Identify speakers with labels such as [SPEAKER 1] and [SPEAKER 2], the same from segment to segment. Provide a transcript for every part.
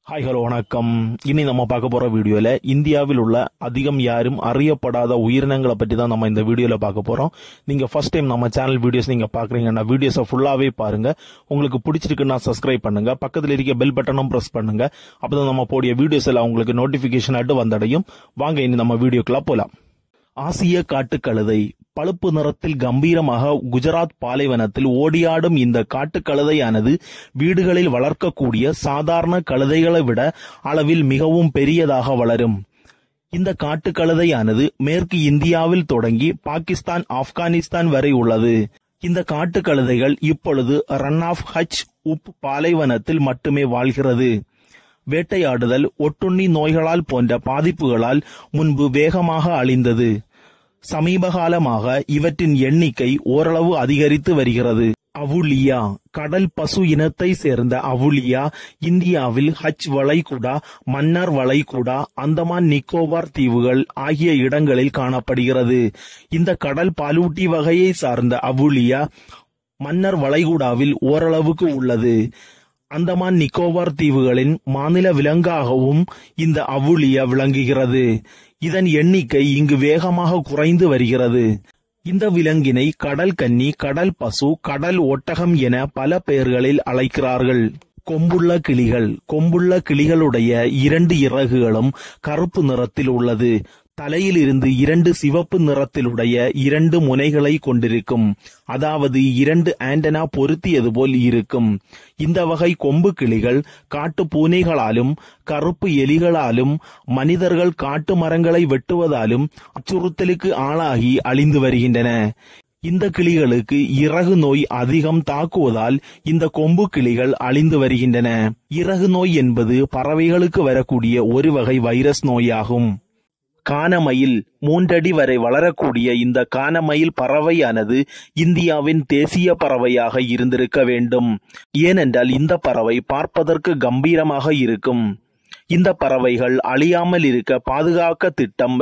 [SPEAKER 1] Hi hello வணக்கம். இனி நம்ம பார்க்க போற வீடியோல இந்தியாவில் உள்ள அதிகம் யாரும் அறியப்படாத உயிரினங்களை பற்றி தான் நம்ம இந்த வீடியோல பார்க்க போறோம். நீங்க ஃபர்ஸ்ட் டைம் நம்ம சேனல் வீடியோஸ் நீங்க பாக்குறீங்கன்னா வீடியோஸை ஃபுல்லாவே பாருங்க. உங்களுக்கு பிடிச்சிருக்குன்னா சப்ஸ்கிரைப் பண்ணுங்க, பக்கத்தில் இருக்க பெல் பட்டனும் பிரஸ் பண்ணுங்க. அப்பதான் நம்ம போடிய வீடியோஸ் எல்லாம் உங்களுக்கு நோட்டிபிகேஷன் ஆட்டு வந்தடையும். வாங்க இனி நம்ம வீடியோக்குள்ள போலாம். ஆசிய காட்டுக்கழுதை பழுப்பு நிறத்தில் கம்பீரமாக குஜராத் பாலைவனத்தில் ஓடியாடும் இந்த காட்டுக்கழுதையானது வீடுகளில் வளர்க்கக்கூடிய சாதாரண கழுதைகளை விட அளவில் மிகவும் பெரியதாக வளரும். இந்த காட்டுக்கழுதையானது மேற்கு இந்தியாவில் தொடங்கி பாகிஸ்தான், ஆப்கானிஸ்தான் வரை உள்ளது. இந்த காட்டுக்கழுதைகள் இப்பொழுது ரன் ஆஃப் ஹட்ச் உப் பாலைவனத்தில் மட்டுமே வாழ்கிறது. வேட்டையாடுதல், ஒட்டுண்ணி நோய்களால் போன்ற பாதிப்புகளால் முன்பு வேகமாக அழிந்தது. சமீப காலமாக இவற்றின் எண்ணிக்கை ஓரளவு அதிகரித்து வருகிறது. அவுலியா கடல் பசு இனத்தை சேர்ந்த அவுலியா இந்தியாவில் ஹட்ச் வளைகுடா, மன்னார் வளைகுடா, அந்தமான் நிக்கோபார் தீவுகள் ஆகிய இடங்களில் காணப்படுகிறது. இந்த கடல் பாலூட்டி வகையை சார்ந்த அவுலியா மன்னார் வளைகுடாவில் ஓரளவுக்கு உள்ளது. அந்தமான் நிக்கோபார் தீவுகளின் மாநில விலங்காகவும் இந்த அவுலியா விளங்குகிறது. இதன் எண்ணிக்கை இங்கு வேகமாக குறைந்து வருகிறது. இந்த விலங்கினை கடல் கன்னி, கடல் பசு, கடல் ஒட்டகம் என பல பெயர்களில் அழைக்கிறார்கள். கொம்புள்ள கிளிகள் கொம்புள்ள கிளிகளுடைய 2 இறகுகளும் கருப்பு நிறத்தில் உள்ளது. தலையில் இருந்து 2 சிவப்பு நிறத்திலுடைய 2 முனைகளை கொண்டிருக்கும். அதாவது 2 ஆண்டனா பொருத்தியது போல் இருக்கும். இந்த வகை கொம்பு கிளிகள் காட்டு பூனைகளாலும் கருப்பு எலிகளாலும் மனிதர்கள் காட்டு மரங்களை வெட்டுவதாலும் அச்சுறுத்தலுக்கு ஆளாகி அழிந்து வருகின்றன. இந்த கிளிகளுக்கு இறகு நோய் அதிகம் தாக்குவதால் இந்த கொம்பு கிளிகள் அழிந்து வருகின்றன. இறகு நோய் என்பது பறவைகளுக்கு வரக்கூடிய ஒரு வகை வைரஸ் நோயாகும். கானமயில் 3 அடி வரை வளரக்கூடிய இந்த கானமயில் பறவையானது இந்தியாவின் தேசிய பறவையாக இருந்திருக்க வேண்டும். ஏனென்றால் இந்த பறவை பார்ப்பதற்கு கம்பீரமாக இருக்கும். இந்த பறவைகள் அழியாமல் இருக்க பாதுகாக்க திட்டம்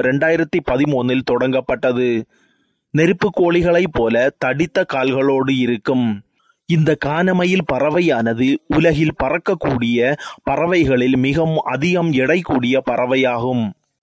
[SPEAKER 1] 2013 தொடங்கப்பட்டது. நெருப்பு கோழிகளைப் போல தடித்த கால்களோடு இருக்கும். இந்த கானமயில் பறவையானது உலகில் பறக்கக்கூடிய பறவைகளில் மிகவும் அதிகம் எடை கூடிய பறவையாகும்.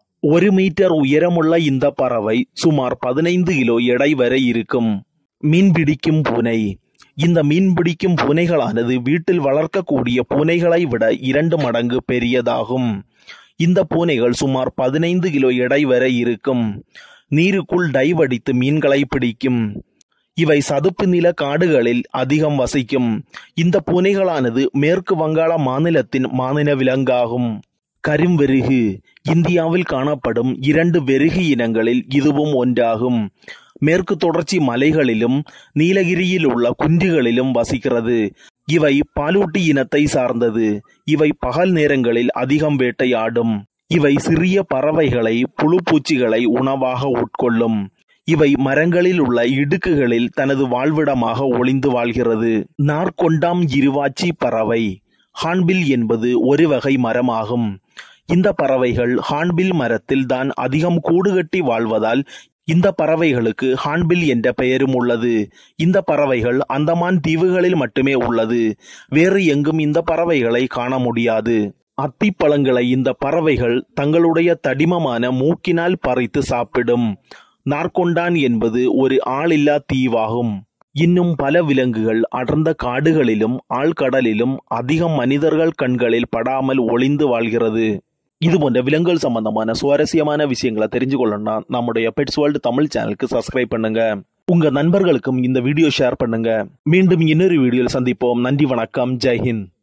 [SPEAKER 1] 1 மீட்டர் உயரமுள்ள இந்த பறவை சுமார் 15 கிலோ எடை வரை இருக்கும். மீன்பிடிக்கும் பூனை இந்த மீன்பிடிக்கும் பூனைகளானது வீட்டில் வளர்க்கக்கூடிய பூனைகளை விட 2 மடங்கு பெரியதாகும். இந்த பூனைகள் சுமார் 15 கிலோ எடை வரை இருக்கும். நீருக்குள் டைவ் அடித்து மீன்களை பிடிக்கும். இவை சதுப்பு நில காடுகளில் அதிகம் வசிக்கும். இந்த பூனைகளானது மேற்கு வங்காள மாநிலத்தின் மாநில விலங்காகும். கரும்வெருகு இந்தியாவில் காணப்படும் 2 வெருகு இனங்களில் இதுவும் ஒன்றாகும். மேற்கு தொடர்ச்சி மலைகளிலும் நீலகிரியில் உள்ள குன்றுகளிலும் வசிக்கிறது. இவை பாலூட்டி இனத்தை சார்ந்தது. இவை பகல் நேரங்களில் அதிகம் வேட்டையாடும். இவை சிறிய பறவைகளை, புழு பூச்சிகளை உணவாக உட்கொள்ளும். இவை மரங்களில் உள்ள இடுக்குகளில் தனது வாழ்விடமாக ஒளிந்து வாழ்கிறது. நார்கொண்டாம் இருவாச்சி பறவை ஹார்ன்பில் என்பது ஒரு வகை மரமாகும். இந்த பறவைகள் ஹார்ன்பில் மரத்தில் தான் அதிகம் கூடு கட்டி வாழ்வதால் இந்த பறவைகளுக்கு ஹார்ன்பில் என்ற பெயரும் உள்ளது. இந்த பறவைகள் அந்தமான் தீவுகளில் மட்டுமே உள்ளது. வேறு எங்கும் இந்த பறவைகளை காண முடியாது. அத்திப்பழங்களை இந்த பறவைகள் தங்களுடைய தடிமமான மூக்கினால் பறித்து சாப்பிடும். நார்கொண்டான் என்பது ஒரு ஆளில்லா தீவாகும். இன்னும் பல விலங்குகள் அடர்ந்த காடுகளிலும் ஆழ்கடலிலும் அதிகம் மனிதர்கள் கண்களில் படாமல் ஒளிந்து வாழ்கிறது. இது போன்ற விலங்குகள் சம்பந்தமான சுவாரஸ்யமான விஷயங்களை தெரிஞ்சு கொள்ளணும்னா நம்முடைய பெட்ஸ் வேர்ல்ட் தமிழ் சேனலுக்கு சப்ஸ்கிரைப் பண்ணுங்க. உங்க நண்பர்களுக்கும் இந்த வீடியோ ஷேர் பண்ணுங்க. மீண்டும் இன்னொரு வீடியோவில் சந்திப்போம். நன்றி, வணக்கம், ஜெய் ஹிந்த்.